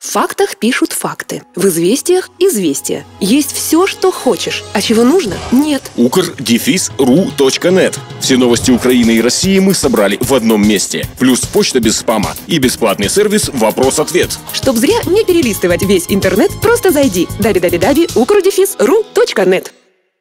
В фактах пишут факты, в известиях – известия. Есть все, что хочешь, а чего нужно – нет. ukr-ru.net. Все новости Украины и России мы собрали в одном месте. Плюс почта без спама и бесплатный сервис «Вопрос-ответ». Чтоб зря не перелистывать весь интернет, просто зайди www.ukr-ru.net.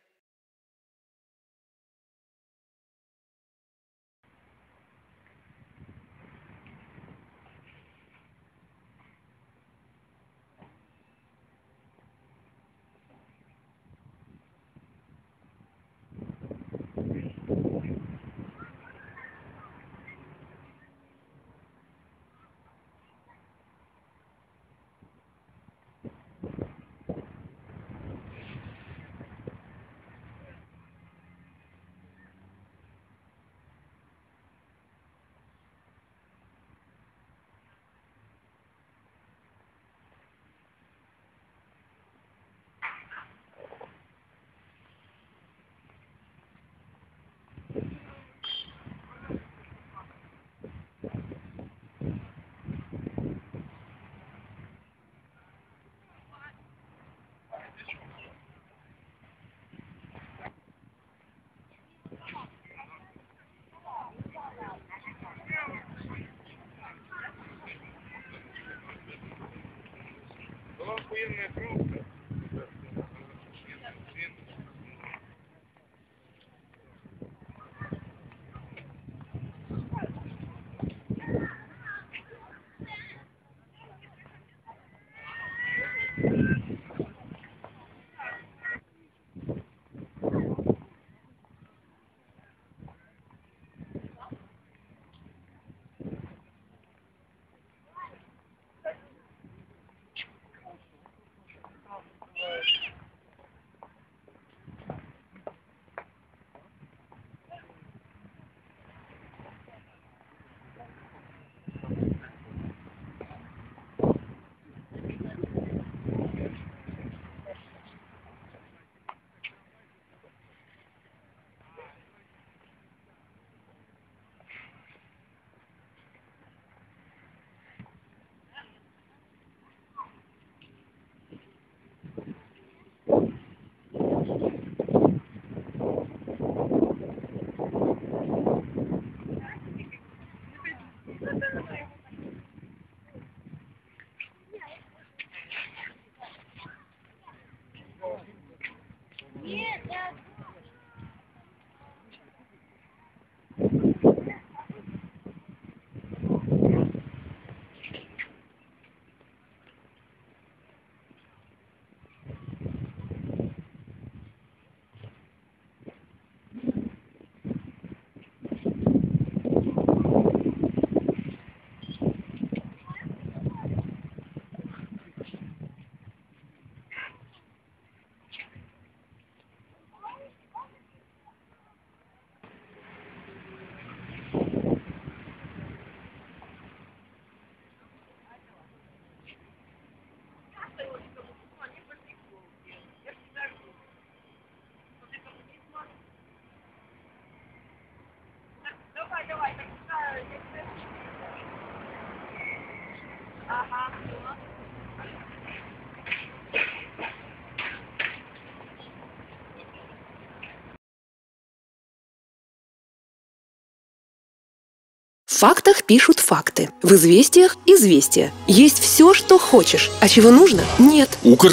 В фактах пишут факты, в известиях – известия. Есть все, что хочешь, а чего нужно – нет.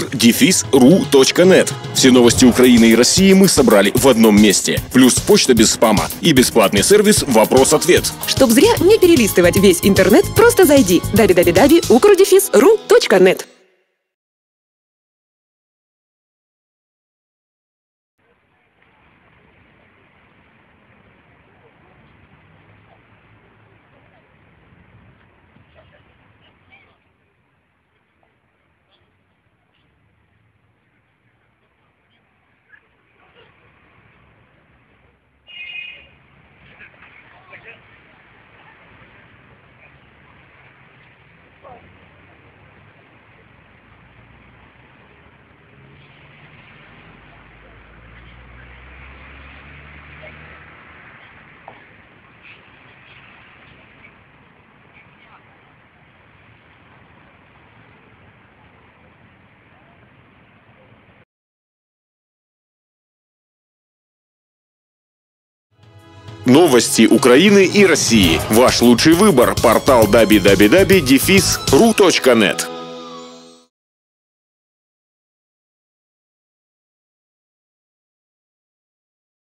ukr-ru.net. Все новости Украины и России мы собрали в одном месте. Плюс почта без спама и бесплатный сервис «Вопрос-ответ». Чтоб зря не перелистывать весь интернет, просто зайди www.ukr-ru.net. Новости Украины и России. Ваш лучший выбор. Портал www.defis.ru.net.